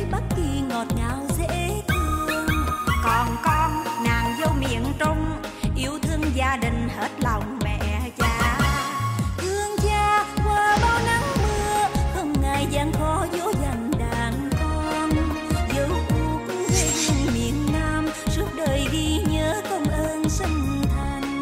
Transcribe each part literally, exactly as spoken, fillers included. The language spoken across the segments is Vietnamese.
Bắc Kỳ ngọt ngào dễ thương. Còn con nàng vô miền Trung, yêu thương gia đình hết lòng mẹ cha. Thương cha qua bao nắng mưa, không ngại gian khó dỗ dành đàn con. Dấu cuộc quê hương miền Nam, suốt đời ghi nhớ công ơn sinh thành.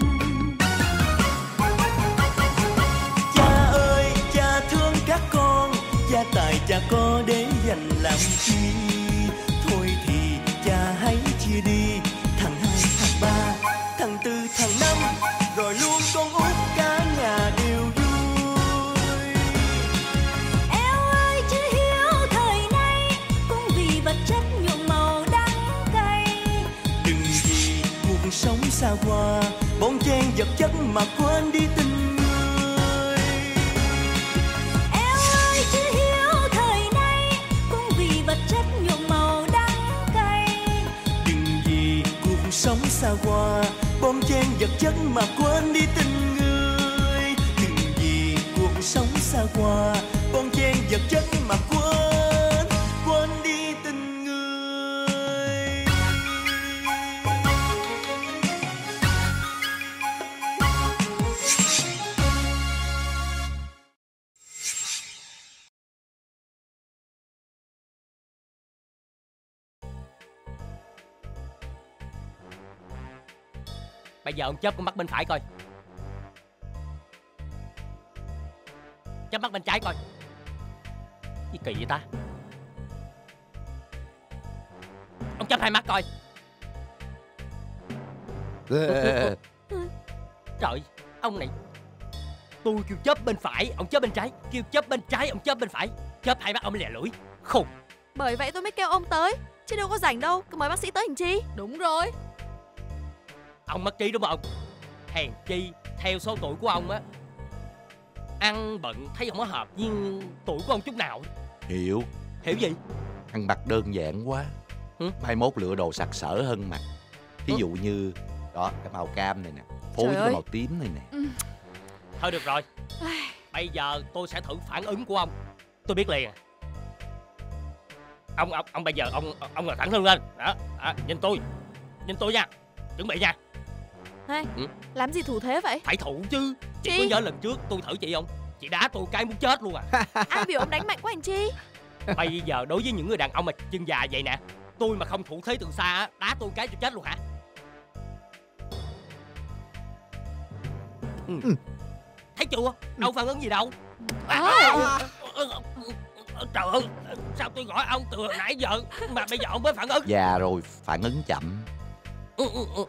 Cha ơi cha thương các con, gia tài cha có để dành làm chi. Thôi thì cha hãy chia đi, thằng hai thằng ba thằng tư thằng năm, rồi luôn con út cả nhà đều vui. Eo ơi chứ hiếu thời nay, cũng vì vật chất nhuộm màu đắng cay. Đừng vì cuộc sống xa hoa, bon chen vật chất mà quên đi tình người. Eo ơi chứ hiếu thời nay, cũng vì vật chất nhuộm màu đắng cay. Đừng vì cuộc sống xa hoa, bon chen vật chất mà quên đi tình người. Đừng vì cuộc sống xa hoa, bon chen vật chất mà quên quên đi tình người. Bây giờ ông chớp con mắt bên phải coi. Chớp mắt bên trái coi. Gì kỳ vậy ta? Ông chớp hai mắt coi. Trời, ông này. Tôi kêu chớp bên phải, ông chớp bên trái. Kêu chớp bên trái, ông chớp bên phải. Chớp hai mắt ông lè lưỡi. Khùng. Bởi vậy tôi mới kêu ông tới, chứ đâu có rảnh đâu. Cứ mời bác sĩ tới làm chi. Đúng rồi. Ông mất trí đúng không? Hèn chi theo số tuổi của ông á, ăn bận thấy không có hợp với tuổi của ông chút nào. Hiểu. Hiểu gì? Ăn mặc đơn giản quá. Hử? Mai mốt lựa đồ sặc sỡ hơn mặc. Ví dụ như đó, cái màu cam này nè, phối với cái màu tím này nè. Ừ. Thôi được rồi. Bây giờ tôi sẽ thử phản ứng của ông. Tôi biết liền à. Ông ông ông bây giờ ông ông ngồi thẳng lưng lên. Đó, đó, nhìn tôi. Nhìn tôi nha. Chuẩn bị nha. Hey, ừ? Làm gì thủ thế vậy? Phải thủ chứ. Chị Chi? có nhớ lần trước tôi thử chị không? Chị đá tôi cái muốn chết luôn à. Ai biểu ông đánh mạnh quá anh chi? Bây giờ đối với những người đàn ông mà chân già vậy nè, tôi mà không thủ thế từ xa á, đá tôi cái tôi chết luôn hả? Ừ. Ừ. Thấy chưa? Đâu phản ứng gì đâu. À, à, à, trời ơi, sao tôi gọi ông từ hồi nãy giờ mà bây giờ ông mới phản ứng? Già rồi, phản ứng chậm. Ừ, ừ, ừ.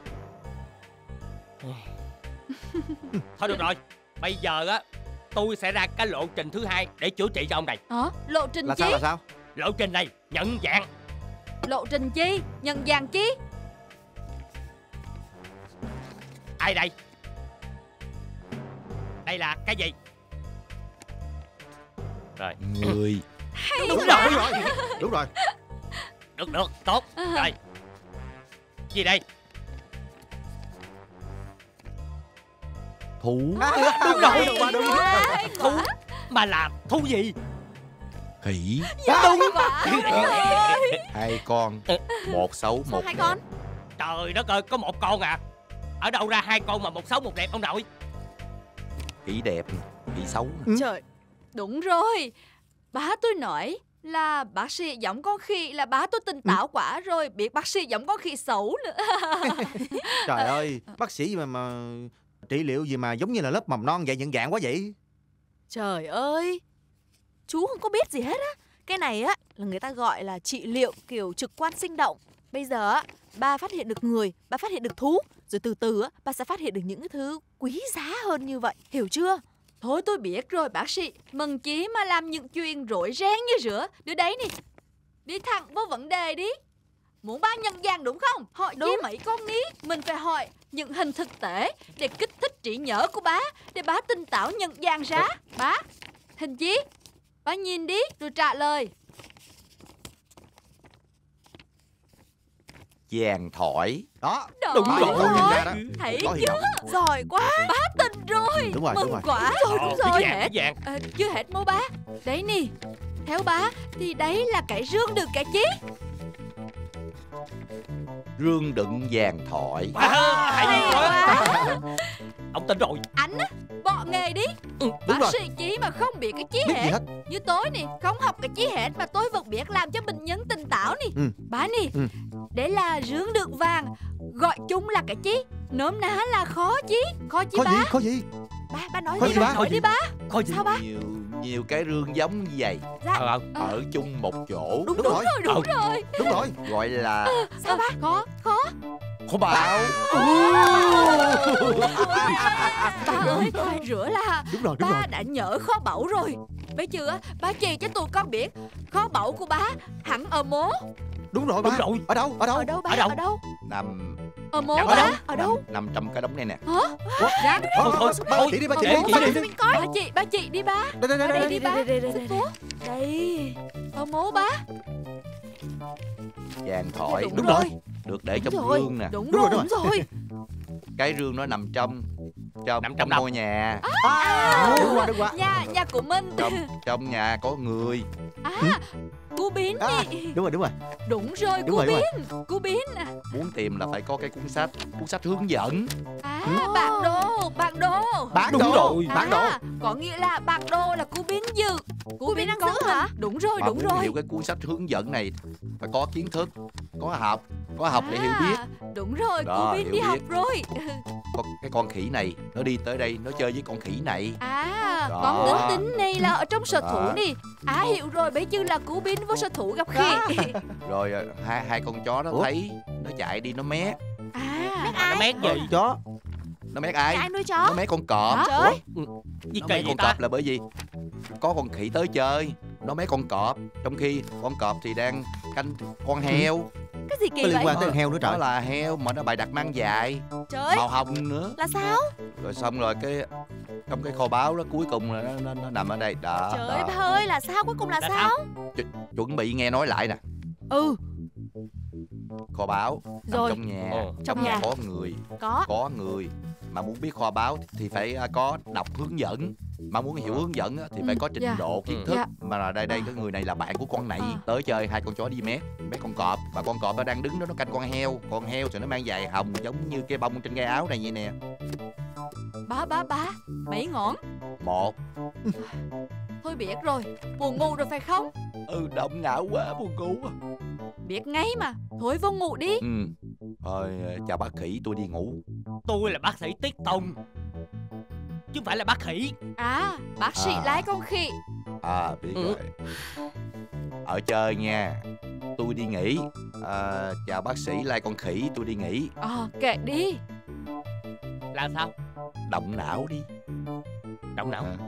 Thôi được rồi, bây giờ á tôi sẽ ra cái lộ trình thứ hai để chữa trị cho ông này. Hả? Lộ trình là chi? sao là sao? Lộ trình này nhận dạng. Lộ trình chi? Nhận dạng chi? Ai đây? Đây là cái gì? Rồi. Người. Hay Đúng quá. rồi, đúng rồi. Đúng rồi. Được được, tốt. Rồi. Gì đây? Thú. À, đúng rồi, đúng, đúng, đúng. Thú. Mà là thú gì? Khỉ. Đúng. Hai con, một xấu một hai đẹp. con? Trời đất ơi, có một con à? Ở đâu ra hai con mà một xấu một đẹp ông nội? Khỉ đẹp, khỉ xấu. Ừ. Trời, đúng rồi. Bá tôi nói là bác sĩ giống con khỉ là bá tôi tỉnh táo quá rồi, biết bác sĩ giống con khỉ xấu nữa. Trời ơi, bác sĩ gì mà mà trị liệu gì mà giống như là lớp mầm non dạy nhận dạng quá vậy? Trời ơi, chú không có biết gì hết á. Cái này á là người ta gọi là trị liệu kiểu trực quan sinh động. Bây giờ á, ba phát hiện được người, ba phát hiện được thú, rồi từ từ á, ba sẽ phát hiện được những cái thứ quý giá hơn như vậy, hiểu chưa? Thôi tôi biết rồi bác sĩ, mừng chí mà làm những chuyện rối ren như rửa. Đưa đấy nè, đi thẳng vào vấn đề đi. Muốn ba nhận dạng đúng không? Hỏi chi mấy con ní. Mình phải hỏi những hình thực tế để kích thích trí nhớ của bá, để bá tỉnh táo nhận dạng ra. Bá, hình chí? Bá nhìn đi rồi trả lời. Vàng thỏi. Đó. Đúng đó, rồi. rồi. Đó. Thấy Có chưa? Giỏi quá. Bá tỉnh rồi. Đúng rồi, Mừng đúng rồi. quá. Ờ, Đúng cái rồi. vàng, cái Hết. vàng. À, chưa hết mô bá. Đấy nè. Theo bá thì đấy là cái rương đựng cái chí. Rương đựng vàng thỏi. À, hay Hay quá. quá. Ông tin rồi. Anh á, bỏ nghề đi. Đúng Bác rồi. sĩ chí mà không biết cái chí Biết gì hết. hết. Như tôi nè, không học cái chí hết mà tôi vẫn biết làm cho bệnh nhân tỉnh táo nè. Ừ. Bá nè, Ừ. đấy là rương đựng vàng, gọi chung là cái chí, nôm ná là khó chí. Khó chí Có bá. gì, có gì? Bá, bá nói Khó đi gì bá, bá? nói đi bá. Có gì? Sao bá? Nhiều nhiều cái rương giống như vậy, Dạ. Ờ ông. Ờ. ở chung một chỗ, Đúng, Đúng đúng rồi. rồi, đúng Ờ. rồi. Đúng rồi. gọi là Sao bá? Khó, khó. kho báu. Ba ơi, phải rửa là Đúng rồi, đúng ba rồi. đã nhớ kho báu rồi. Bây giờ á, ba chỉ cho tụi con biết kho báu của ba hẳn ở mố. Đúng rồi ba. Đúng rồi. Ở đâu? Ở đâu? Ở đâu ba? Ở đâu? Ở đâu? Nằm Ở mố Nằm ba? ở đâu? Ở đâu? nằm trong cái đống này nè. Hả? Răng. Ờ, Thôi, ờ, thôi, ba thôi. chỉ đi, ba Ở chỉ mố đi. ba Ba đi chỉ mình đi. coi. Ba chị, ba chị đi ba. Đây, đây, đây, Ở đây đây, đi đây, ba. đây, đây, đây, Xích đây. vô. Đây. Ở mố ba. Vàng thỏi. Đúng Đúng rồi. rồi. Được để Đúng trong rồi. rương nè. Đúng Đúng rồi, rồi, đúng rồi. Cái rương nó nằm trong trong, Nằm trong trong đâu? ngôi nhà. À, đúng rồi, đúng rồi. Nhà, nhà của mình. Trong trong nhà có người. À, cu Biến À, nhỉ? đúng rồi, đúng rồi. Đúng rồi, Đúng cu rồi, đúng rồi. Biến. Cu Biến à. Muốn tìm là phải có cái cuốn sách, cuốn sách hướng dẫn. À, bản đồ, bản đồ. Bản Đúng đồ. rồi. Bản đồ. À, có nghĩa là bản đồ là cu Biến dự. Cu Biến đang giữ hả? Đúng rồi, Mà đúng muốn rồi. hiểu cái cuốn sách hướng dẫn này phải có kiến thức, có học, có học để hiểu biết. À, đúng rồi, Đó, cu Biến hiểu đi biết. học rồi. Con cái con khỉ này nó đi tới đây nó chơi với con khỉ này. À, Đó. con tính tính này là ở trong sở thủ Đó. nè. À, hiểu rồi, bây giờ là cu Biến vô sở thủ gặp khỉ. Rồi à, hai hai con chó nó Ủa? thấy nó chạy đi nó mét. À, Mà nó mét gì? Chó. Nó mét ai? ai nuôi Nó chó? mét con cọp. Hả? Trời. Gì Nó kỳ mét vậy con ta? cọp là bởi vì có con khỉ tới chơi, nó mét con cọp, trong khi con cọp thì đang canh con heo. Cái gì kỳ Có liên vậy? quan tới con heo nữa Đó trời. là heo mà nó bày đặt mang dài, Trời, màu hồng nữa. là sao? Rồi xong rồi cái trong cái kho báu đó cuối cùng là nó, nó, nó nằm ở đây đó, Trời đó. ba ơi, là sao? Cuối cùng là Là sao? Chuẩn bị nghe nói lại nè. Ừ, Kho báu nằm Rồi. trong nhà, Ồ. Trong nhà. có người, có. có người mà muốn biết kho báu thì phải à, có đọc hướng dẫn, mà muốn hiểu hướng dẫn á, thì phải Ừ, có trình dạ. độ kiến Ừ. thức. Dạ. Mà là đây đây cái người này là bạn của con này À. tới chơi, hai con chó đi mét mét con cọp, và con cọp nó đang đứng đó nó canh con heo. Con heo thì nó mang dài hồng giống như cái bông trên cái áo này vậy nè. Ba ba ba, mấy ngón. Một. Thôi biết rồi, buồn ngủ rồi phải không? Ừ, động não quá, buồn ngủ quá. Biết ngay mà. Thôi vô ngủ đi. Ừ. Thôi chào bác khỉ, tôi đi ngủ. Tôi là bác sĩ Tiết Tùng, chứ không phải là bác khỉ. À, bác sĩ À. lái con khỉ. À biết Ừ. rồi. Ở chơi nha, tôi đi nghỉ. À, chào bác sĩ lai con khỉ, tôi đi nghỉ. Ờ, kệ đi. Là sao? Động não đi. Động não. À.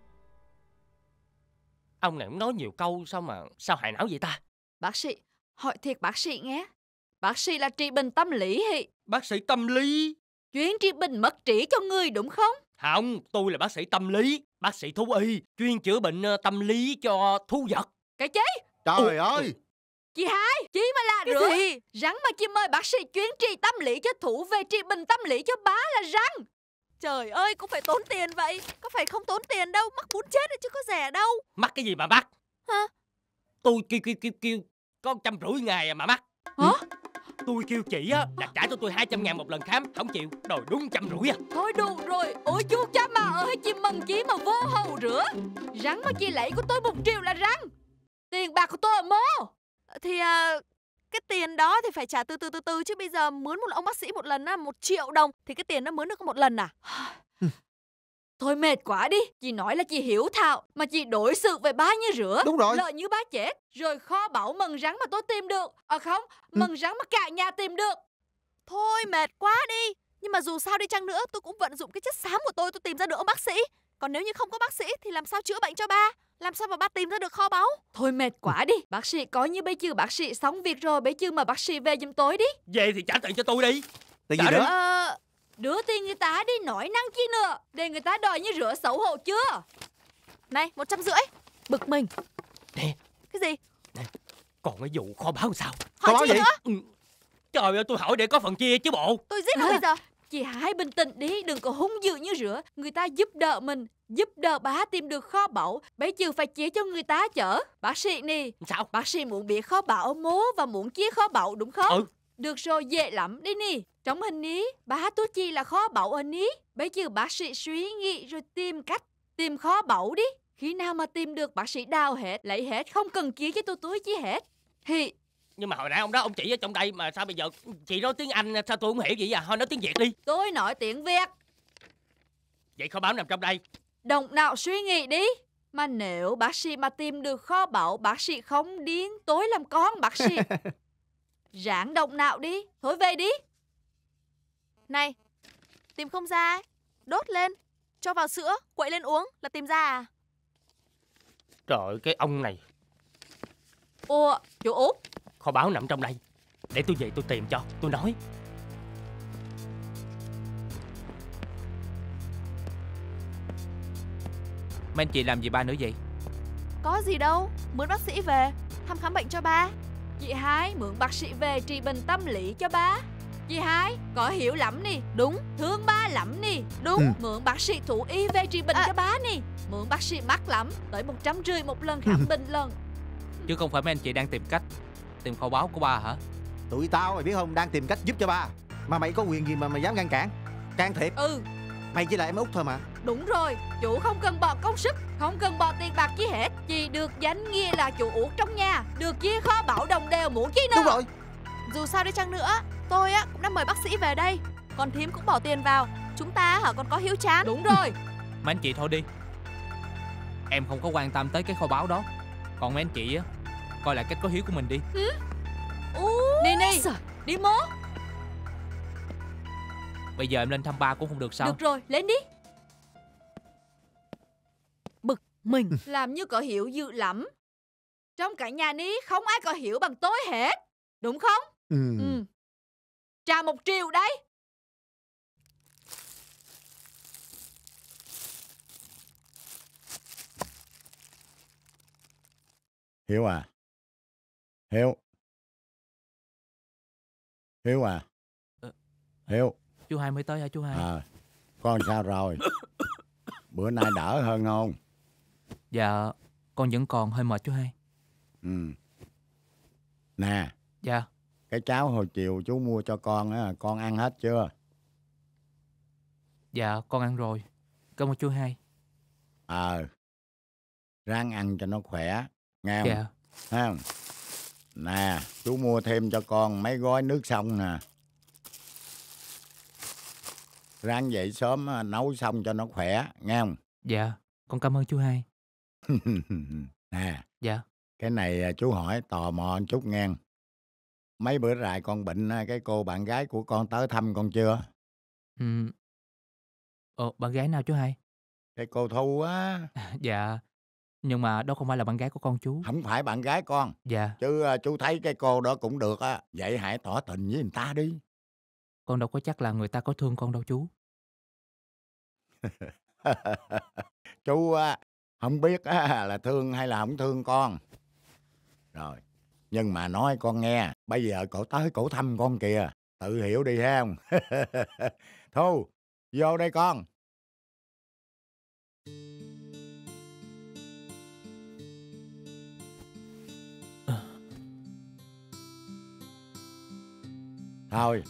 Ông này cũng nói nhiều câu sao mà sao hại não vậy ta? Bác sĩ, hỏi thiệt bác sĩ nghe. Bác sĩ là trị bệnh tâm lý hị. Bác sĩ tâm lý. Chuyên trị bệnh mất trí cho người đúng không? Không, tôi là bác sĩ tâm lý, bác sĩ thú y, chuyên chữa bệnh ờ, tâm lý cho thú vật. Cái chế? Trời ơi. Chị hai, chị mà là Cái rửa. gì? Rắn mà chị mời bác sĩ chuyên trị tâm lý cho thú về trị bệnh tâm lý cho bá là rắn. Trời ơi, cũng phải tốn tiền vậy. Có phải không tốn tiền đâu, mắc muốn chết đấy chứ có rẻ đâu. Mắc cái gì mà mắc? Hả? Tôi kêu kêu kêu kêu có trăm rưỡi ngày à mà mắc. Hả? Tôi kêu chị á là trả cho tôi hai trăm ngàn một lần khám, không chịu, đòi đúng trăm rưỡi à. Thôi đủ rồi. Ôi chú cha mà ơi, chị mừng chí mà vô hầu rửa. Rắn mà chị lấy của tôi một triệu là rắn. Tiền bạc của tôi ở mô. Thì à, cái tiền đó thì phải trả từ từ từ từ chứ bây giờ mướn một ông bác sĩ một lần á một triệu đồng thì cái tiền nó mướn được có một lần à? Thôi mệt quá đi. Chị nói là chị hiếu thảo mà chị đối xử với ba như rửa. Đúng rồi. Lợi như ba chết. Rồi kho báu mần rắn mà tôi tìm được. À không, mần rắn mà cả nhà tìm được. Thôi mệt quá đi. Nhưng mà dù sao đi chăng nữa tôi cũng vận dụng cái chất xám của tôi tôi tìm ra được ông bác sĩ. Còn nếu như không có bác sĩ thì làm sao chữa bệnh cho ba? Làm sao mà ba tìm ra được kho báu? Thôi mệt quá đi. Bác sĩ coi như bây giờ bác sĩ xong việc rồi. Bây giờ mà bác sĩ về giùm tôi đi. Về thì trả tiền cho tôi đi. Tiền Trả gì đi. nữa? Ờ, đưa tiền người ta đi nói năng chi nữa. Để người ta đòi như rửa xấu hổ chưa? Này, một trăm rưỡi. Bực mình. Nè, Cái gì? còn cái vụ kho báu sao? Kho Hỏi báu chị gì? nữa. Ừ. Trời ơi, tôi hỏi để có phần chia chứ bộ. Tôi giết nó bây giờ. Chị hãy bình tĩnh đi, đừng có hung dữ như rửa. Người ta giúp đỡ mình, giúp đỡ bá tìm được kho báu, bây giờ phải chia cho người ta chở. Bác sĩ nè. Sao? Bác sĩ muốn biết kho báu ở mố và muốn chia kho báu đúng không? Ừ. Được rồi, dễ lắm đi nè. Trong hình ní, bá tôi chỉ là kho báu ở ní. Bây giờ bác sĩ suy nghĩ rồi tìm cách tìm kho báu đi. Khi nào mà tìm được bác sĩ đào hết, lấy hết, không cần chia cho tôi túi chi hết. Thì Nhưng mà hồi nãy ông đó ông chỉ ở trong đây mà sao bây giờ chị nói tiếng Anh sao tôi không hiểu gì à? Thôi nói tiếng Việt đi. tôi nói tiếng Việt. Vậy kho báu nằm trong đây. Động não suy nghĩ đi. Mà nếu bác sĩ mà tìm được kho báu, bác sĩ không điên, tôi làm con bác sĩ. Ráng động não đi. Thôi về đi. Này, tìm không ra ấy. Đốt lên, cho vào sữa, quậy lên uống là tìm ra à? Trời ơi, cái ông này. Ủa, chú Út. Kho báu nằm trong đây. Để tôi về tôi tìm cho. Tôi nói. Mấy anh chị làm gì ba nữa vậy? Có gì đâu, mướn bác sĩ về thăm khám bệnh cho ba. Chị Hai mượn bác sĩ về trị bệnh tâm lý cho ba. Chị Hai có hiểu lắm nè. Đúng. Thương ba lắm nè. Đúng. Ừ. Mượn bác sĩ thú y về trị bệnh À. cho ba nè. Mượn bác sĩ mắc lắm, tới một trăm rưỡi một lần khám bệnh lần. Chứ không phải mấy anh chị đang tìm cách tìm kho báu của ba hả? Tụi tao mày biết không, đang tìm cách giúp cho ba. Mà mày có quyền gì mà mày dám ngăn cản, can thiệp? Ừ, Mày chỉ là em út thôi mà. đúng rồi. Chủ không cần bỏ công sức, không cần bỏ tiền bạc chi hết. Chỉ được danh nghĩa là chủ Út trong nhà, được chia kho báu đồng đều muốn chi nữa. Đúng rồi. Dù sao đi chăng nữa, tôi á cũng đã mời bác sĩ về đây. Còn thím cũng bỏ tiền vào. Chúng ta hả còn có hiếu chán. Đúng rồi. Mấy anh chị thôi đi. Em không có quan tâm tới cái kho báu đó. Còn mấy anh chị á, coi lại cách có hiếu của mình đi. Nè nè, đi mố. Bây giờ em lên thăm ba cũng không được sao? Được rồi, lên đi. Bực mình. Làm như có hiểu dữ lắm. Trong cả nhà ní không ai có hiểu bằng tôi hết. Đúng không? Ừ. Ừ. Trả một triệu đấy. Hiếu à? Hiếu? Hiếu à? Ờ. Hiếu? Chú Hai mới tới hả chú Hai? À, con sao rồi? Bữa nay đỡ hơn không? Dạ, con vẫn còn hơi mệt chú Hai. Ừ. Nè, Dạ, cái cháo hồi chiều chú mua cho con á, con ăn hết chưa? dạ con ăn rồi. Cảm ơn chú Hai. Ờ. Ráng ăn cho nó khỏe, nghe không? Dạ, Thấy không? Nè, chú mua thêm cho con mấy gói nước xong nè. Ráng dậy sớm á, nấu xong cho nó khỏe, nghe không? dạ, con cảm ơn chú Hai. Nè, Dạ, cái này à, chú hỏi tò mò một chút nghe. Mấy bữa rày con bệnh á, cái cô bạn gái của con tới thăm con chưa? ừ. Ồ, bạn gái nào chú Hai? Cái cô Thu á. Dạ, nhưng mà đó không phải là bạn gái của con chú. Không phải bạn gái con. Dạ, Chứ à, chú thấy cái cô đó cũng được á. Vậy hãy tỏ tình với người ta đi. con đâu có chắc là người ta có thương con đâu chú. Chú á, không biết á, là thương hay là không thương con. Rồi, nhưng mà nói con nghe, bây giờ cổ tới cổ thăm con kìa. Tự hiểu đi ha không? Thu, vô đây con. Thôi,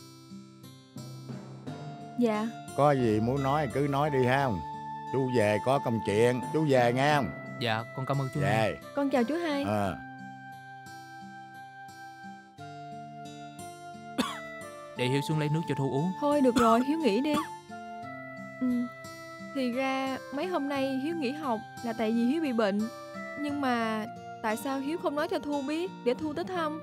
Dạ. có gì muốn nói cứ nói đi ha không? Chú về có công chuyện, chú về nghe không? Dạ, con cảm ơn chú Hai. Về. Con chào chú Hai. Ờ. Để Hiếu xuống lấy nước cho Thu uống. Thôi được rồi, Hiếu nghỉ đi. Ừ. Thì ra mấy hôm nay Hiếu nghỉ học là tại vì Hiếu bị bệnh. Nhưng mà tại sao Hiếu không nói cho Thu biết để Thu tới thăm?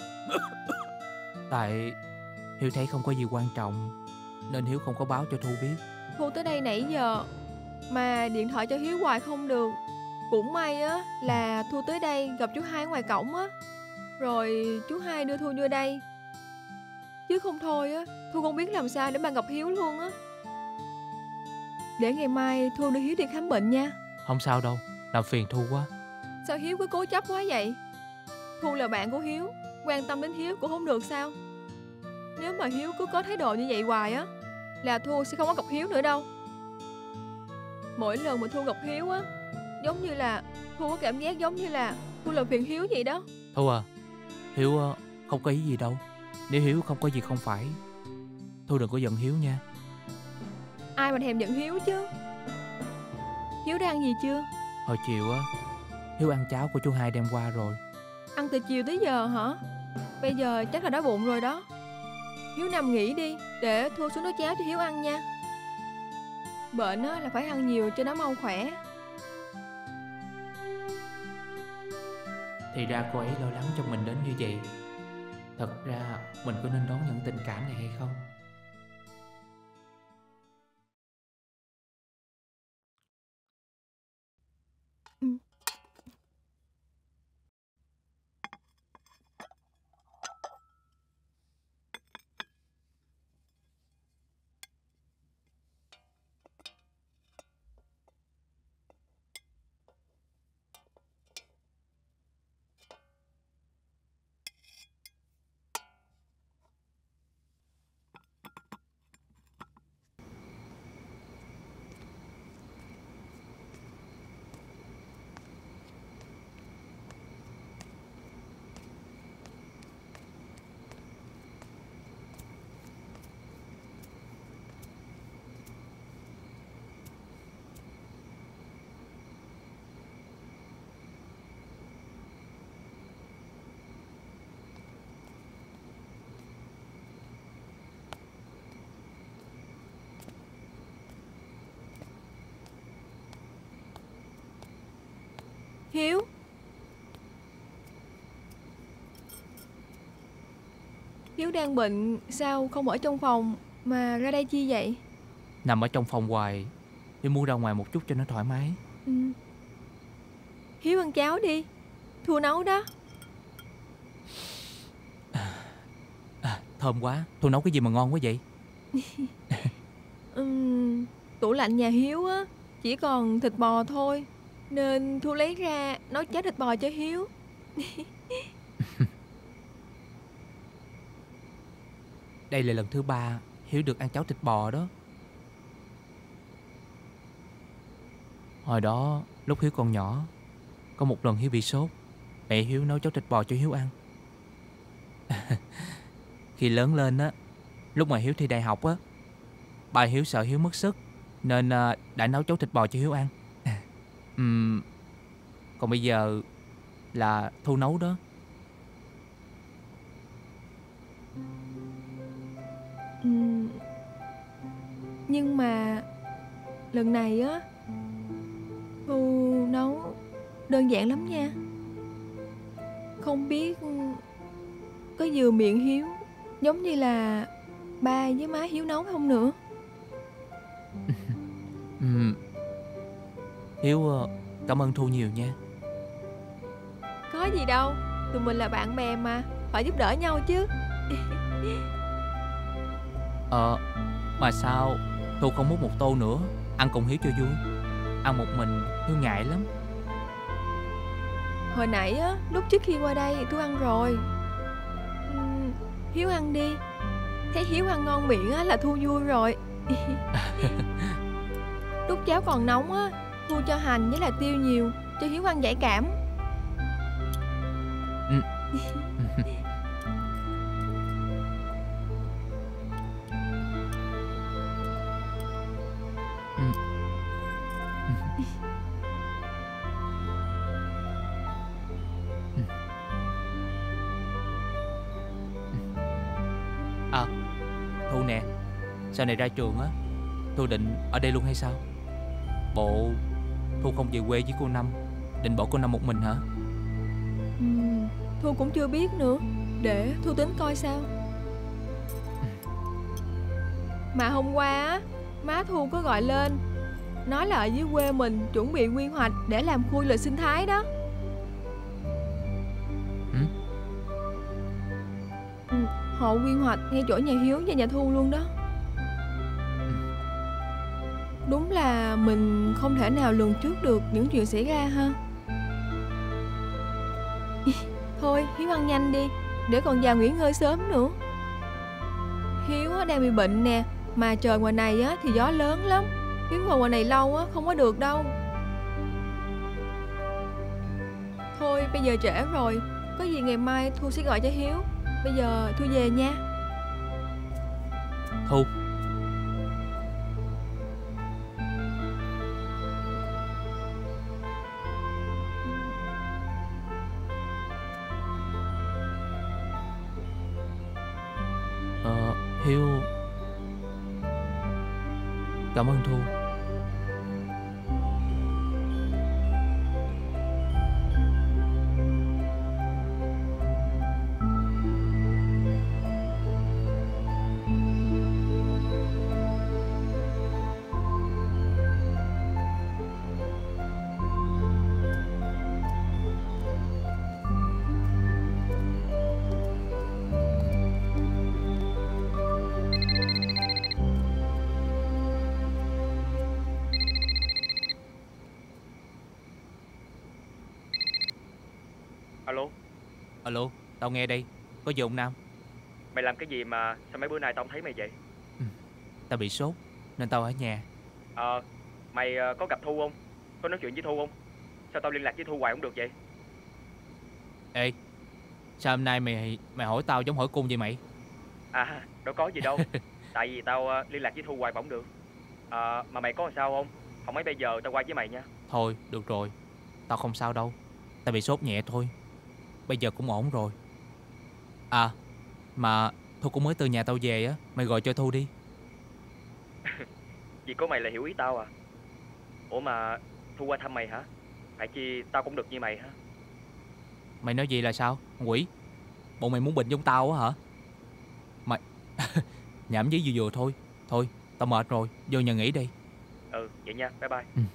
Tại Hiếu thấy không có gì quan trọng nên Hiếu không có báo cho Thu biết. Thu tới đây nãy giờ mà điện thoại cho Hiếu hoài không được. Cũng may á là Thu tới đây gặp chú Hai ngoài cổng á. Rồi chú Hai đưa Thu vô đây. Chứ không thôi á, Thu không biết làm sao để mà gặp Hiếu luôn á. Để ngày mai Thu đưa Hiếu đi khám bệnh nha. Không sao đâu, làm phiền Thu quá. Sao Hiếu cứ cố chấp quá vậy? Thu là bạn của Hiếu, quan tâm đến Hiếu cũng không được sao? Nếu mà Hiếu cứ có thái độ như vậy hoài á, là Thu sẽ không có gặp Hiếu nữa đâu. Mỗi lần mà Thu gặp Hiếu á, giống như là Thu có cảm giác giống như là Thu làm phiền Hiếu vậy đó. Thu à, Hiếu ờ, không có ý gì đâu. Nếu Hiếu không có gì không phải, Thu đừng có giận Hiếu nha. Ai mà thèm giận Hiếu chứ. Hiếu đã ăn gì chưa? Hồi chiều á, Hiếu ăn cháo của chú Hai đem qua rồi. Ăn từ chiều tới giờ hả? Bây giờ chắc là đói bụng rồi đó. Hiếu nằm nghỉ đi, để Thu xuống nấu cháo cho Hiếu ăn nha. Bệnh á là phải ăn nhiều cho nó mau khỏe. Thì ra cô ấy lo lắng cho mình đến như vậy. Thật ra mình có nên đón nhận tình cảm này hay không? Ừ. Hiếu. Hiếu đang bệnh, sao không ở trong phòng mà ra đây chi vậy? Nằm ở trong phòng hoài, Hiếu muốn ra ngoài một chút cho nó thoải mái. Ừ. Hiếu ăn cháo đi, Thu nấu đó. À, thơm quá. Thu nấu cái gì mà ngon quá vậy? uhm, Tủ lạnh nhà Hiếu á chỉ còn thịt bò thôi, nên Thu lấy ra nấu cháo thịt bò cho Hiếu. Đây là lần thứ ba Hiếu được ăn cháo thịt bò đó. Hồi đó lúc Hiếu còn nhỏ, có một lần Hiếu bị sốt, mẹ Hiếu nấu cháo thịt bò cho Hiếu ăn. Khi lớn lên á, lúc mà Hiếu thi đại học á, bà Hiếu sợ Hiếu mất sức nên đã nấu cháo thịt bò cho Hiếu ăn. uhm, Còn bây giờ là Thu nấu đó. uhm, Nhưng mà lần này á Thu nấu đơn giản lắm nha. Không biết có vừa miệng Hiếu giống như là ba với má Hiếu nấu không nữa. uhm, Hiếu cảm ơn Thu nhiều nha. Có gì đâu, tụi mình là bạn bè mà, phải giúp đỡ nhau chứ. Ờ, mà sao Thu không múc một tô nữa, ăn cùng Hiếu cho vui. Ăn một mình Hiếu ngại lắm. Hồi nãy á, lúc trước khi qua đây tôi ăn rồi. uhm, Hiếu ăn đi. Thấy Hiếu ăn ngon miệng á là Thu vui rồi. Lúc cháo còn nóng á, Thu cho hành với là tiêu nhiều, cho Hiếu ăn giải cảm. ừ. À, Thu nè, sau này ra trường á, Thu định ở đây luôn hay sao? Bộ Thu không về quê với cô Năm, định bỏ cô Năm một mình hả? uhm, Thu cũng chưa biết nữa, để Thu tính coi sao. Mà hôm qua á, má Thu có gọi lên, nói là ở dưới quê mình chuẩn bị quy hoạch để làm khu du lịch sinh thái đó. ừ? ừ, Họ quy hoạch ngay chỗ nhà Hiếu và nhà Thu luôn đó. Đúng là mình không thể nào lường trước được những chuyện xảy ra ha. Thôi Hiếu ăn nhanh đi, để còn già nghỉ ngơi sớm nữa. Hiếu đang bị bệnh nè, Mà trời ngoài này á thì gió lớn lắm, Hiếu ngồi ngoài này lâu á không có được đâu. Thôi bây giờ trễ rồi, có gì ngày mai Thu sẽ gọi cho Hiếu. Bây giờ Thu về nha. Thu. Ờ, Hiếu cảm ơn Thu. Alo. Alo, tao nghe đây. Có gì ông Nam? Mày làm cái gì mà sao mấy bữa nay tao không thấy mày vậy? Ừ, tao bị sốt nên tao ở nhà. Ờ, mày ờ, có gặp Thu không? Có nói chuyện với Thu không? Sao tao liên lạc với Thu hoài không được vậy? Ê, sao hôm nay mày mày hỏi tao giống hỏi cung vậy mày? À, đâu có gì đâu. Tại vì tao ờ, liên lạc với Thu hoài mà không được. Ờ, mà mày có làm sao không? Không mấy bây giờ tao qua với mày nha. Thôi, được rồi. Tao không sao đâu. Tao bị sốt nhẹ thôi. Bây giờ cũng ổn rồi. À, mà Thu cũng mới từ nhà tao về á. Mày gọi cho Thu đi. Vì có mày là hiểu ý tao à? Ủa mà Thu qua thăm mày hả? Phải chi tao cũng được như mày hả? Mày nói gì là sao? Quỷ, bộ mày muốn bệnh giống tao á hả? Mày nhảm dí vừa vừa thôi. Thôi, tao mệt rồi, vô nhà nghỉ đi. Ừ, vậy nha, bye bye. Ừ.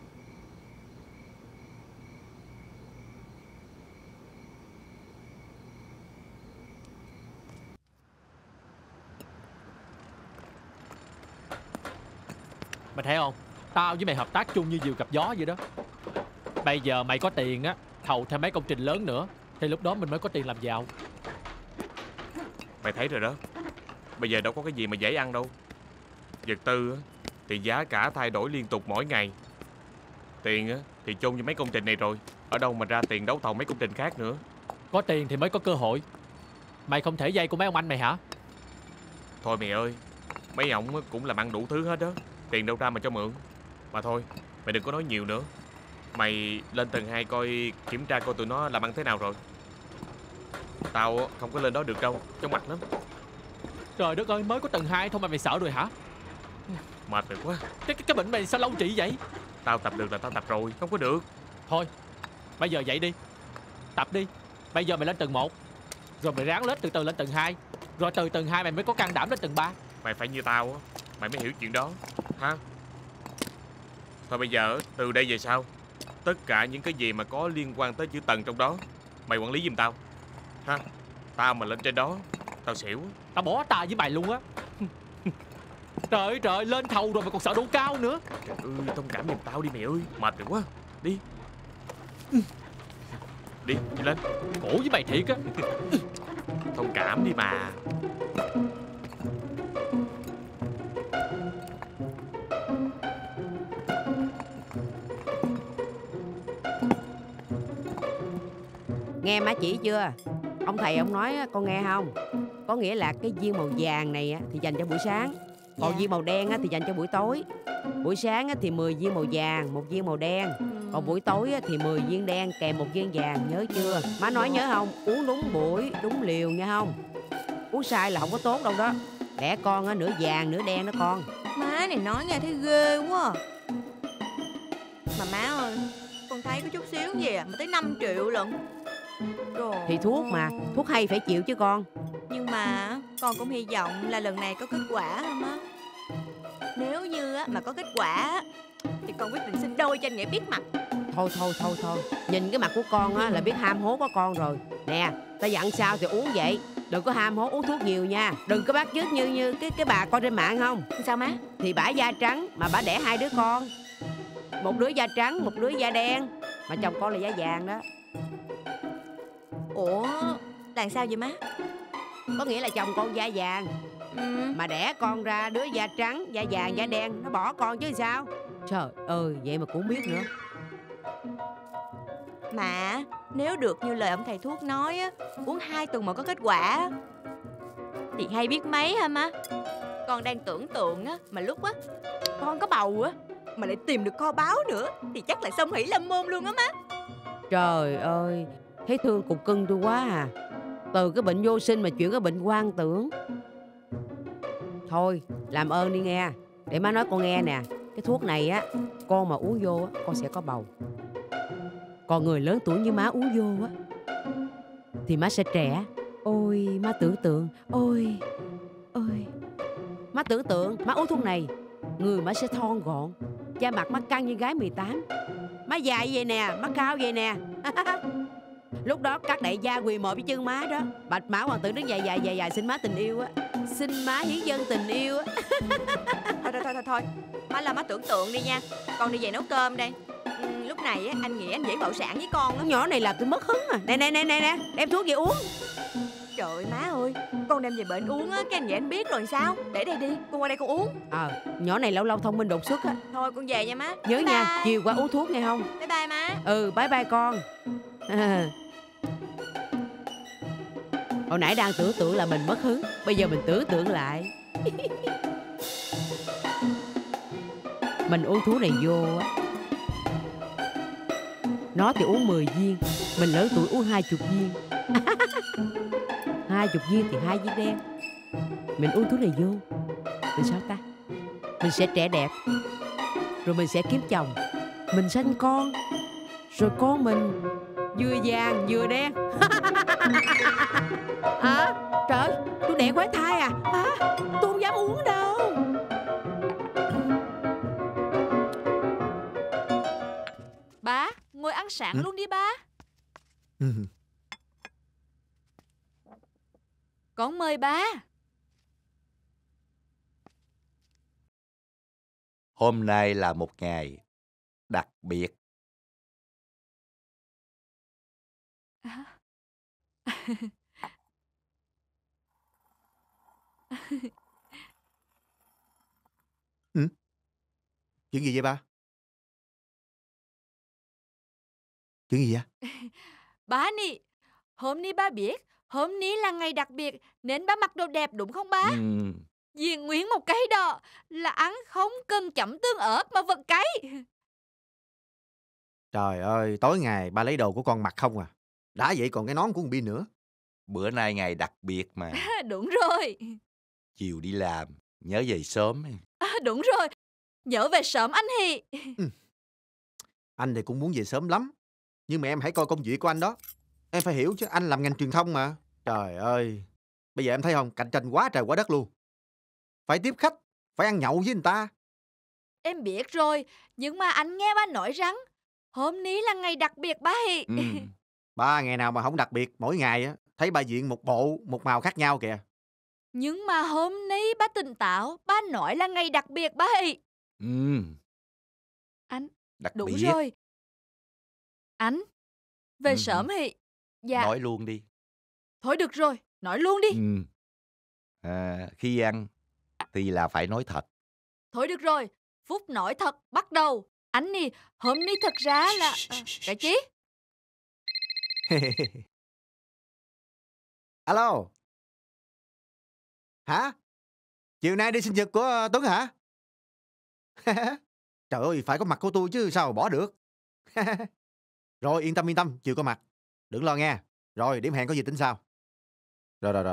Mày thấy không? Tao với mày hợp tác chung như diều gặp gió vậy đó. Bây giờ mày có tiền á, thầu thêm mấy công trình lớn nữa, thì lúc đó mình mới có tiền làm giàu. Mày thấy rồi đó. Bây giờ đâu có cái gì mà dễ ăn đâu. Vật tư á, thì giá cả thay đổi liên tục mỗi ngày. Tiền á, thì chôn như mấy công trình này rồi. Ở đâu mà ra tiền đấu thầu mấy công trình khác nữa. Có tiền thì mới có cơ hội. Mày không thể dây của mấy ông anh mày hả? Thôi mày ơi, mấy ổng cũng làm ăn đủ thứ hết đó. Tiền đâu ra mà cho mượn. Mà thôi, mày đừng có nói nhiều nữa. Mày lên tầng hai coi, kiểm tra coi tụi nó làm ăn thế nào rồi. Tao không có lên đó được đâu, chóng mặt lắm. Trời đất ơi, mới có tầng hai thôi mà mày sợ rồi hả? Mệt rồi quá. Cái, cái, cái bệnh mày sao lâu trị vậy? Tao tập được là tao tập rồi, không có được. Thôi, bây giờ dậy đi. Tập đi. Bây giờ mày lên tầng một, rồi mày ráng lết từ từ lên tầng hai, rồi từ tầng hai mày mới có can đảm lên tầng ba. Mày phải như tao á, mày mới hiểu chuyện đó, ha? Thôi bây giờ, từ đây về sau, tất cả những cái gì mà có liên quan tới chữ Tần trong đó, mày quản lý giùm tao, ha? Tao mà lên trên đó, tao xỉu. Tao bỏ ta với mày luôn á. Trời ơi trời, lên thầu rồi mà còn sợ độ cao nữa. Trời ơi, thông cảm giùm tao đi mày ơi, mệt rồi quá. Đi. Đi, đi lên. Khổ với mày thiệt á. Thông cảm đi mà. Nghe má chỉ chưa? Ông thầy ông nói con nghe không? Có nghĩa là cái viên màu vàng này thì dành cho buổi sáng, còn Dạ. viên màu đen thì dành cho buổi tối. Buổi sáng thì mười viên màu vàng, một viên màu đen. Còn buổi tối thì mười viên đen kèm một viên vàng, nhớ chưa? Má nói nhớ không? Uống đúng buổi, đúng liều nha không? Uống sai là không có tốt đâu đó. Đẻ con á, nửa vàng nửa đen đó con. Má này nói nghe thấy ghê quá à. Mà má ơi, con thấy có chút xíu gì à, mà tới năm triệu lận. Trời Thì thuốc mà, thuốc hay phải chịu chứ con. Nhưng mà con cũng hy vọng là lần này có kết quả không á. Nếu như á, mà có kết quả á, thì con quyết định sinh đôi cho anh Nghĩa biết mặt. Thôi thôi thôi thôi, nhìn cái mặt của con á là biết ham hố của con rồi. Nè, ta dặn sao thì uống vậy. Đừng có ham hố uống thuốc nhiều nha. Đừng có bắt chước như như cái cái bà coi trên mạng không. Sao má? Thì bả da trắng mà bả đẻ hai đứa con. Một đứa da trắng, một đứa da đen. Mà chồng con là da vàng đó. Ủa, là sao vậy má? Có nghĩa là chồng con da vàng, Ừ. Mà đẻ con ra đứa da trắng, da vàng, da đen, nó bỏ con chứ sao? Trời ơi, vậy mà cũng biết nữa. Mà nếu được như lời ông thầy thuốc nói á, uống hai tuần mà có kết quả thì hay biết mấy hả má. Con đang tưởng tượng á, mà lúc á con có bầu á mà lại tìm được kho báu nữa thì chắc là xông hỉ lâm môn luôn á má. Trời ơi, thấy thương cục cưng tôi quá à. Từ cái bệnh vô sinh mà chuyển cái bệnh hoang tưởng. Thôi làm ơn đi nghe. Để má nói con nghe nè. Cái thuốc này á, con mà uống vô á, con sẽ có bầu. Còn người lớn tuổi như má uống vô á thì má sẽ trẻ. Ôi má tưởng tượng. Ôi Ôi má tưởng tượng má uống thuốc này, người má sẽ thon gọn, da mặt má căng như gái mười tám. Má dài vậy nè, má cao vậy nè. Lúc đó các đại gia quỳ mọp với chân má đó. Bạch mã hoàng tử đứng dài dài dài dài xin má tình yêu á. Xin má hiến dân tình yêu á. Thôi thôi thôi thôi thôi má là má tưởng tượng đi nha. Con đi về nấu cơm đây. Ừ, lúc này á, anh nghĩ anh dễ bạo sản với con lắm. Nhỏ này là tôi mất hứng à. Nè nè nè nè nè, đem thuốc về uống. Trời ơi má ơi, con đem về bệnh uống á, cái anh vậy anh biết rồi sao. Để đây đi, con qua đây con uống. Ờ, à, nhỏ này lâu lâu thông minh đột xuất á. Thôi con về nha má. Nhớ bye nha, bye. chiều qua uống thuốc nghe không? Bye bye má. Ừ, bye bye con. À. Hồi nãy đang tưởng tượng là mình mất hứng, bây giờ mình tưởng tượng lại. Mình uống thuốc này vô á, nó thì uống mười viên, mình lớn tuổi uống hai chục viên. Hai chục viên thì hai viên đen. Mình uống thuốc này vô, mình sao ta? Mình sẽ trẻ đẹp, rồi mình sẽ kiếm chồng, mình sanh con, rồi con mình vừa vàng vừa đen. À, trời, tôi đẻ quái thai à? À, tôi không dám uống đâu. Ba, ngồi ăn sáng ừ? luôn đi ba. Ừ. Con mời ba. Hôm nay là một ngày đặc biệt. À. Ừ? Chuyện gì vậy ba? Chuyện gì vậy? Ba nì, hôm nay ba biết hôm nay là ngày đặc biệt nên ba mặc đồ đẹp đúng không ba? Ừ. Diện nguyên một cái đó là ăn không cần chấm tương ớt mà vẫn cay. Trời ơi, tối ngày ba lấy đồ của con mặc không à. Đã vậy còn cái nón của con Bi nữa. Bữa nay ngày đặc biệt mà. Đúng rồi. Chiều đi làm, nhớ về sớm. À, đúng rồi, nhớ về sớm anh Hì. Ừ. Anh thì cũng muốn về sớm lắm. Nhưng mà em hãy coi công việc của anh đó. Em phải hiểu chứ, anh làm ngành truyền thông mà. Trời ơi, bây giờ em thấy không, cạnh tranh quá trời quá đất luôn. Phải tiếp khách, phải ăn nhậu với người ta. Em biết rồi, nhưng mà anh nghe ba nói rằng hôm nay là ngày đặc biệt ba Hì. Ừ. Ba ngày nào mà không đặc biệt, mỗi ngày á thấy ba diện một bộ, một màu khác nhau kìa. Nhưng mà hôm nay ba tỉnh táo, ba nói là ngày đặc biệt ba Hì. Ừ. Anh, đặc đúng biệt. rồi. Anh, về Ừ. sớm Hì. Dạ. Nói luôn đi. Thôi được rồi, nói luôn đi. Ừ. À, khi ăn thì là phải nói thật. Thôi được rồi, Phúc nói thật, bắt đầu. Anh nì, hôm nay thật ra là... À, cái chí? Alo. Hả? Chiều nay đi sinh nhật của uh, Tuấn hả? Trời ơi, phải có mặt của tôi chứ sao mà bỏ được. Rồi, yên tâm yên tâm, chiều có mặt. Đừng lo nghe. Rồi, điểm hẹn có gì tính sao? Rồi rồi rồi.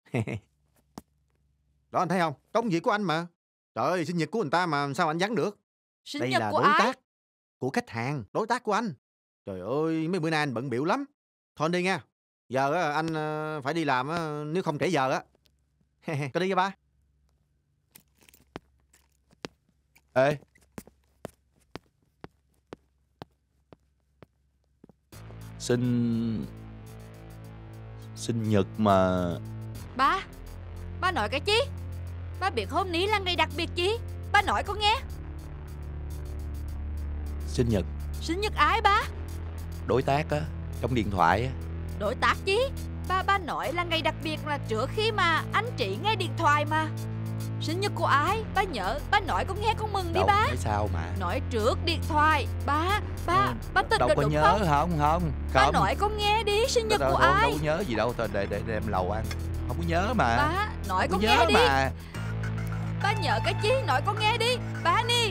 Đó anh thấy không? Công việc của anh mà. Trời ơi, sinh nhật của người ta mà sao anh vắng được? Sinh Đây nhật là của đối ai? tác của khách hàng, đối tác của anh. Trời ơi, mấy bữa nay anh bận biểu lắm. Thôi đi nha. Giờ á, anh ờ, phải đi làm á, nếu không trễ giờ á. Có đi với ba? Ê. Sinh... Sinh nhật mà... Ba, ba nói cái chí? Ba biết hôm nay là ngày đặc biệt chí? Ba nói con nghe. Sinh nhật Sinh nhật ai ba? đối tác á, trong điện thoại á. Đối tác chí? Ba ba nói là ngày đặc biệt là trước khi mà anh Trí nghe điện thoại mà. Sinh nhật của ai? Ba nhớ, ba nói con nghe con mừng đi Đâu ba. phải sao mà. Nói trước điện thoại. Ba, ba, ba tỉnh Đâu được có đúng nhớ không? không không Ba không. nói con nghe đi, sinh nhật đâu, của đâu, ai? đâu có nhớ gì đâu. Thôi để để đem lầu ăn. Không có nhớ mà. Ba, nói Không con có nghe nhớ đi. mà. Ba nhớ cái chi? Nói con nghe đi. Ba đi.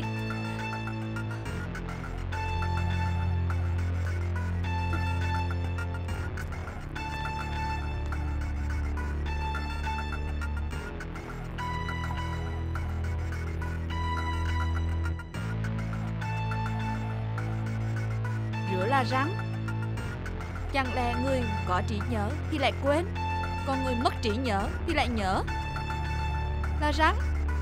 Rửa là rắn. Chẳng lẽ người có trí nhớ thì lại quên, còn người mất trí nhớ thì lại nhớ? Là rắn.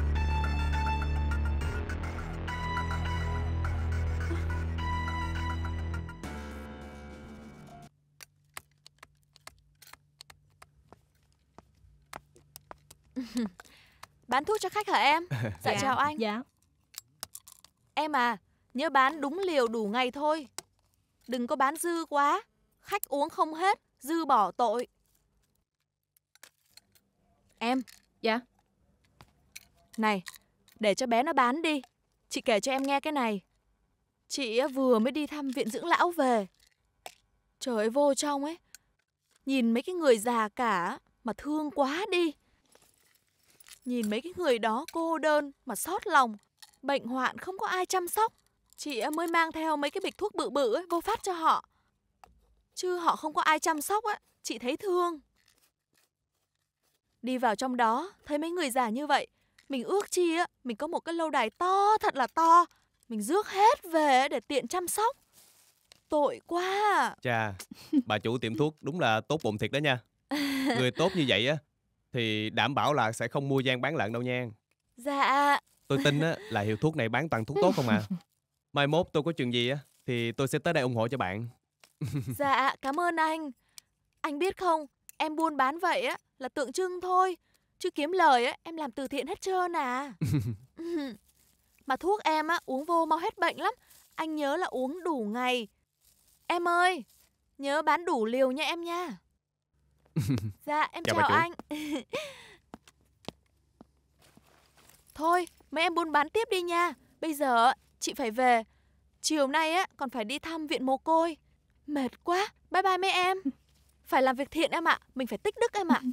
Bán thuốc cho khách hả em? Dạ, Dạ. chào anh. Dạ. Em à, nhớ bán đúng liều đủ ngày thôi. Đừng có bán dư quá. Khách uống không hết, dư bỏ tội. Em. Dạ. Này, để cho bé nó bán đi. Chị kể cho em nghe cái này. Chị vừa mới đi thăm viện dưỡng lão về. Trời ơi, vô trong ấy, nhìn mấy cái người già cả mà thương quá đi. Nhìn mấy cái người đó cô đơn mà xót lòng, bệnh hoạn không có ai chăm sóc. Chị mới mang theo mấy cái bịch thuốc bự bự ấy, vô phát cho họ. Chứ họ không có ai chăm sóc á, chị thấy thương. Đi vào trong đó, thấy mấy người già như vậy, mình ước chi á, mình có một cái lâu đài to thật là to. Mình rước hết về để tiện chăm sóc. Tội quá à. Chà, bà chủ tiệm thuốc đúng là tốt bụng thiệt đó nha. Người tốt như vậy á thì đảm bảo là sẽ không mua gian bán lận đâu nha. Dạ. Tôi tin á là hiệu thuốc này bán toàn thuốc tốt không à. Mai mốt tôi có chuyện gì á thì tôi sẽ tới đây ủng hộ cho bạn. Dạ, cảm ơn anh. Anh biết không, em buôn bán vậy á là tượng trưng thôi. Chứ kiếm lời á, em làm từ thiện hết trơn à. Mà thuốc em á, uống vô mau hết bệnh lắm. Anh nhớ là uống đủ ngày. Em ơi, nhớ bán đủ liều nha em nha. Dạ, em Chào chào, bà chủ. anh. Thôi, mấy em buôn bán tiếp đi nha. Bây giờ á, chị phải về. Chiều nay á, còn phải đi thăm viện mồ côi. Mệt quá, bye bye mấy em. Phải làm việc thiện em ạ, mình phải tích đức em ạ.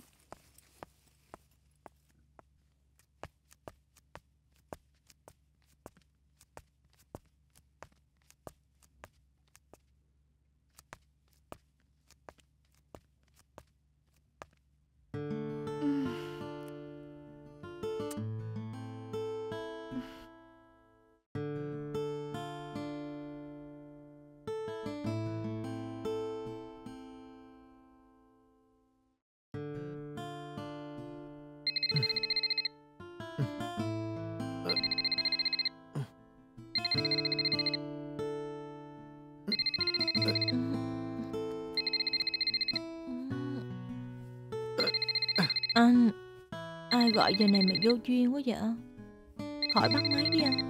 Anh, ai gọi giờ này mà vô duyên quá vậy? Khỏi bắt máy đi anh.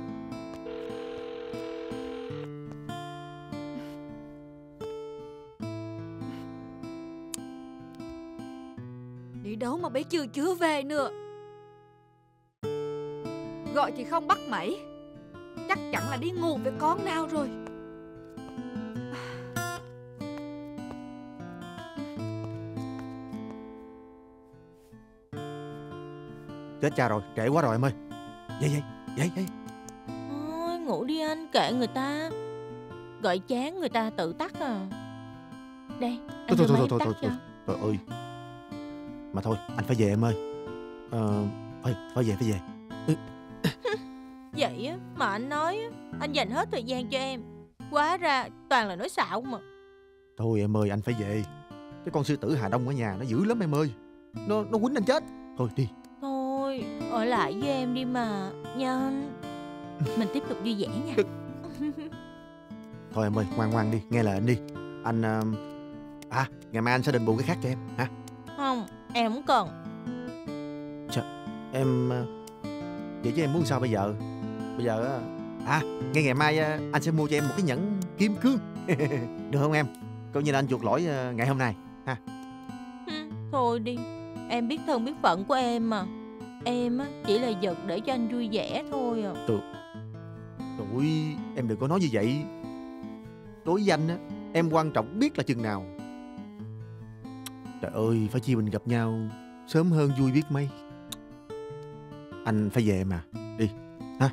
Đi đâu mà bé chưa chưa về nữa. Gọi thì không bắt máy. Chắc chắn là đi ngủ với con nào rồi. Chết cha rồi, trễ quá rồi em ơi. Dậy dậy, dậy dậy. Thôi ngủ đi anh, kệ người ta. Gọi chán người ta tự tắt à. Đây, anh Thôi đưa thôi máy thôi thôi tắt thôi, cho. thôi. Trời ơi. Mà thôi, anh phải về em ơi. Ờ, phải, phải về, phải về. Ừ. Vậy á, mà anh nói á, anh dành hết thời gian cho em. Quá ra toàn là nói xạo mà. Thôi em ơi, anh phải về. Cái con sư tử Hà Đông ở nhà nó dữ lắm em ơi. Nó nó quýnh anh chết. Thôi đi. Thôi, ở lại với em đi mà, nha anh. Mình tiếp tục vui vẻ nha. Thôi em ơi, ngoan ngoan đi, nghe lời anh đi. Anh... ờ, À, ngày mai anh sẽ định bù cái khác cho em, hả? Không, em không cần. Sao? Em... ờ, Vậy chứ em muốn sao bây giờ? Bây giờ... ờ, À, ngay ngày mai ờ, anh sẽ mua cho em một cái nhẫn kim cương. Được không em? Coi như là anh chuộc lỗi ờ, ngày hôm nay, ha? Ừ, Thôi đi, em biết thân biết phận của em mà. Em á chỉ là giật để cho anh vui vẻ thôi à. Trời, trời ơi, em đừng có nói như vậy. Đối với anh á, em quan trọng biết là chừng nào. Trời ơi, phải chi mình gặp nhau sớm hơn vui biết mấy. Anh phải về mà. Đi, ha.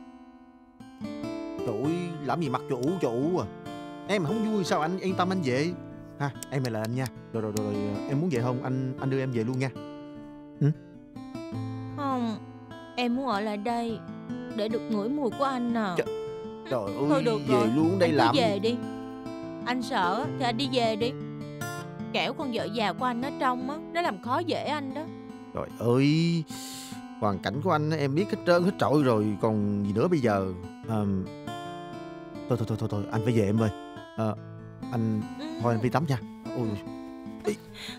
Trời ơi, làm gì mặc cho ủ cho ủ à. Em không vui sao anh yên tâm anh về. Ha, em mày là anh nha. Rồi, rồi rồi rồi em muốn về không? Anh anh đưa em về luôn nha. Ừ? Không, em muốn ở lại đây để được ngửi mùi của anh à. Trời, trời ơi, Thôi được về rồi, luôn đây anh làm cứ về đi. Anh sợ thì anh đi về đi. Kẻo con vợ già của anh nó trông á, nó làm khó dễ anh đó. Trời ơi, hoàn cảnh của anh em biết hết trơn hết trọi rồi, còn gì nữa bây giờ. À, thôi thôi thôi thôi thôi, anh phải về em ơi. À, anh thôi anh đi tắm nha. Ôi. Ý.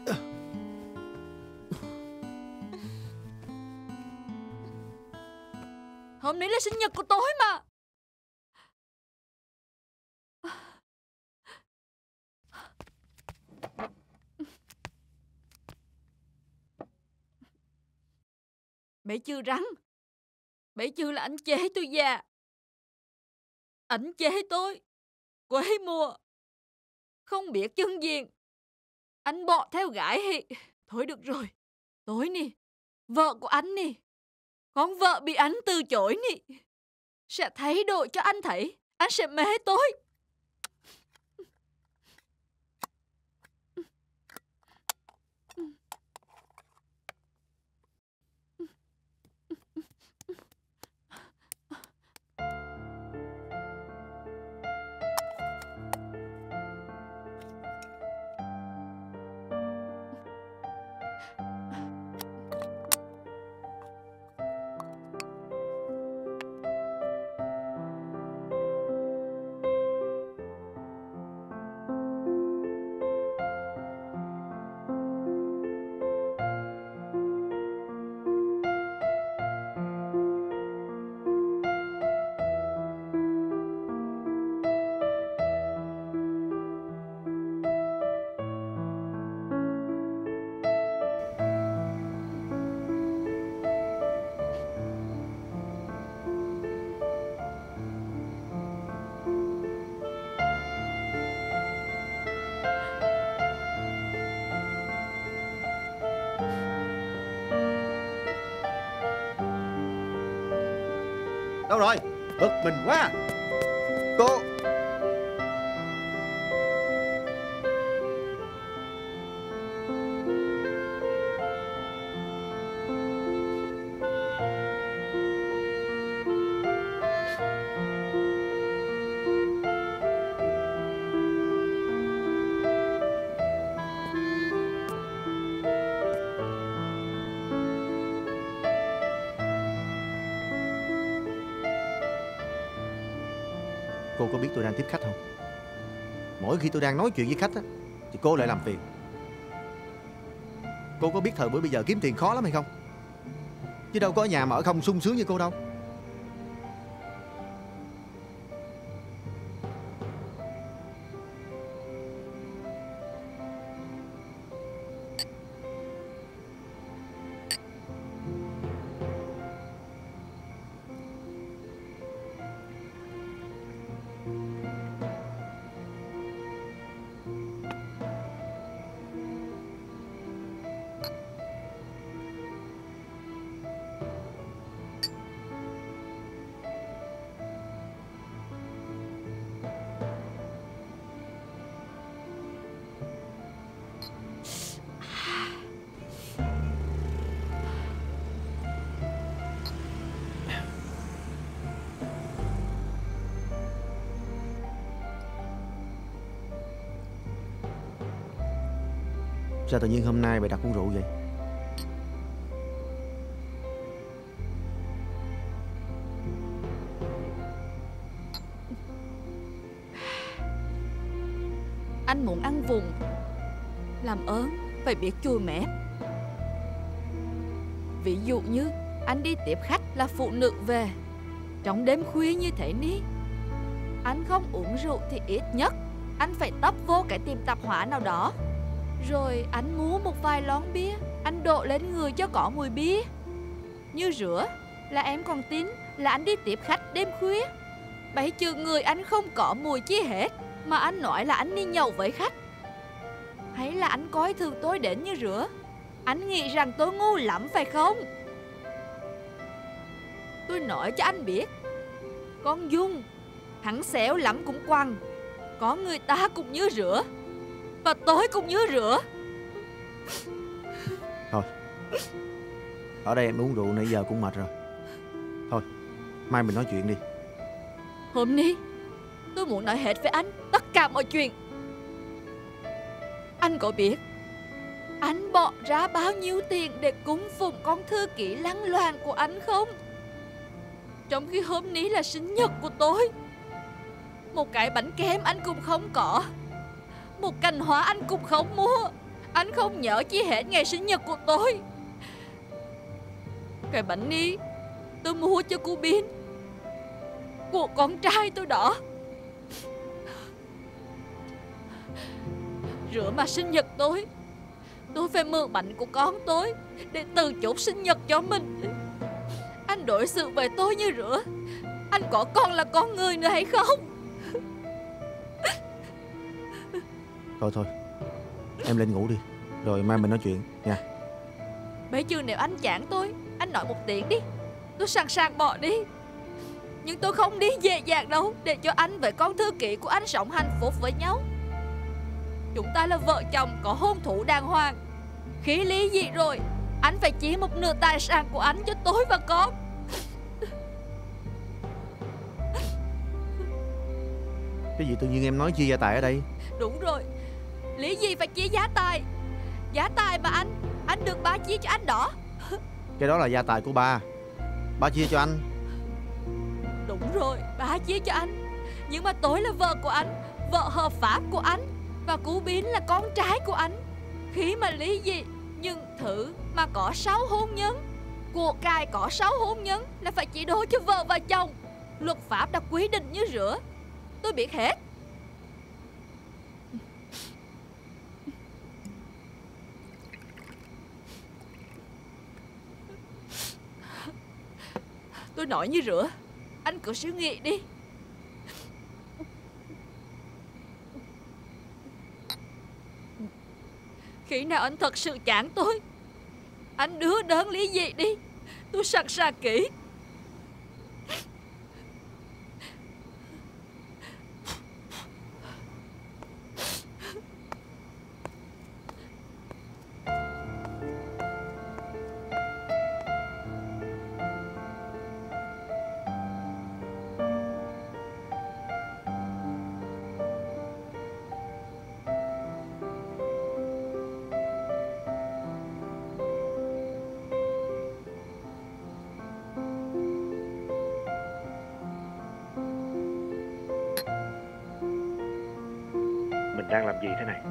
Hôm nay là sinh nhật của tôi mà. Bấy chưa rắn. Bấy chưa là anh chế tôi già. Ảnh chế tôi quê mùa, không biết chân diện. Anh bỏ theo gái thì thôi được rồi. Tối nè, vợ của anh nè, con vợ bị anh từ chối nè, sẽ thay đổi cho anh thấy. Anh sẽ mê tôi. Đâu rồi? Bực mình quá. Cô. Cô có biết tôi đang tiếp khách không? Mỗi khi tôi đang nói chuyện với khách á, thì cô lại làm phiền. Cô có biết thời buổi bây giờ kiếm tiền khó lắm hay không? Chứ đâu có ở nhà mà ở không sung sướng như cô đâu. Sao tự nhiên hôm nay mày đặt uống rượu vậy? Anh muốn ăn vùng, làm ơn phải biết chùi mép. Ví dụ như anh đi tiếp khách là phụ nữ về, trong đêm khuya như thế ní, anh không uống rượu thì ít nhất anh phải tấp vô cái tiệm tạp hóa nào đó, Rồi anh mua một vài lon bia, anh đổ lên người cho có mùi bia. Như rửa là em còn tin là anh đi tiếp khách đêm khuya. Bấy chứ người anh không có mùi chi hết, mà anh nói là anh đi nhậu với khách. Hay là anh coi thường tôi đến như rửa? Anh nghĩ rằng tôi ngu lắm phải không? Tôi nói cho anh biết, con Dung, hắn xéo lắm cũng quăng. Có người ta cũng như rửa, và tôi cũng như rửa. Thôi, ở đây em uống rượu nãy giờ cũng mệt rồi. Thôi, mai mình nói chuyện đi. Hôm nay tôi muốn nói hết với anh tất cả mọi chuyện. Anh có biết anh bỏ ra bao nhiêu tiền để cúng phụng con thư ký lăng loàn của anh không? Trong khi hôm nay là sinh nhật của tôi, một cái bánh kem anh cũng không có, một cành hoa anh cũng không mua. Anh không nhớ chi hết ngày sinh nhật của tôi. Cái bánh ni tôi mua cho cô Bin, của con trai tôi đó. Rửa mà sinh nhật tôi, tôi phải mượn bánh của con tôi để từ chúc sinh nhật cho mình. Anh đối xử với tôi như rửa, anh có còn là con người nữa hay không? Thôi thôi, em lên ngủ đi, rồi mai mình nói chuyện nha. Bây giờ nếu anh chán tôi, anh nói một tiếng đi, tôi sẵn sàng bỏ đi. Nhưng tôi không đi dễ dàng đâu, để cho anh với con thư ký của anh sống hạnh phúc với nhau. Chúng ta là vợ chồng có hôn thú đàng hoàng. Khi ly dị rồi, anh phải chia một nửa tài sản của anh cho tôi và con. Cái gì tự nhiên em nói chia gia tài ở đây? Đúng rồi, lý gì phải chia giá tài. Giá tài mà anh, anh được ba chia cho anh đó. Cái đó là gia tài của ba, ba chia cho anh. Đúng rồi, ba chia cho anh. Nhưng mà tôi là vợ của anh, vợ hợp pháp của anh, và cô Bin là con trai của anh. Khi mà lý dị, những thứ mà có sáu hôn nhân, của cải có sáu hôn nhân là phải chỉ đôi cho vợ và chồng. Luật pháp đã quy định như rửa, tôi biết hết. Tôi nói như rửa, anh cứ suy nghĩ đi. Khi nào anh thật sự chán tôi, anh đưa đơn lý dị đi, tôi sẵn sàng ký. Mình đang làm gì thế này?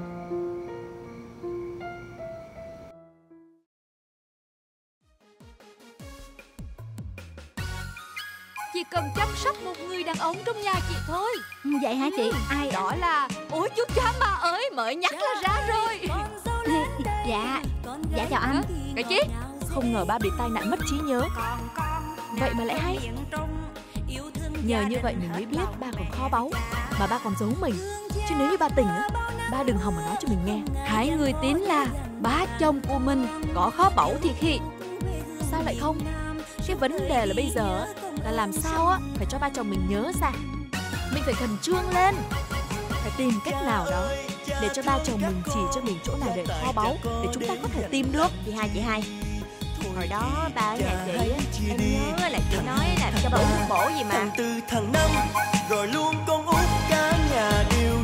Chỉ cần chăm sóc một người đàn ông trong nhà chị thôi. Vậy hả chị? Ai đó ạ? Là ôi chú cha ma ơi, mới nhắc là ra rồi. Dạ, dạ chào anh. Cái chi? Không ngờ ba bị tai nạn mất trí nhớ. Vậy mà lại hay. Nhờ như vậy mình mới biết ba còn kho báu, mà ba còn giấu mình. Chứ nếu như ba tỉnh á, ba đừng hòng mà nói cho mình nghe. Hai người tin là ba chồng của mình có kho báu thì khỉ. Sao lại không? Cái vấn đề là bây giờ là làm sao á phải cho ba chồng mình nhớ ra. Mình phải khẩn trương lên, phải tìm cách nào đó để cho ba chồng mình chỉ cho mình chỗ nào để kho báu, để chúng ta có thể tìm được. Chị hai, chị hai, hồi đó ba ở nhà chị á, em nhớ là chị nói là cho bổ bổ gì mà. Thằng tư thằng năm rồi luôn con út cả nhà đều